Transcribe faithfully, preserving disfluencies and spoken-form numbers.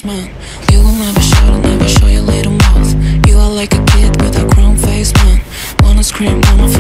man. You will never shout and never show your little mouth. You are like a kid with a crown face, man. Wanna scream, wanna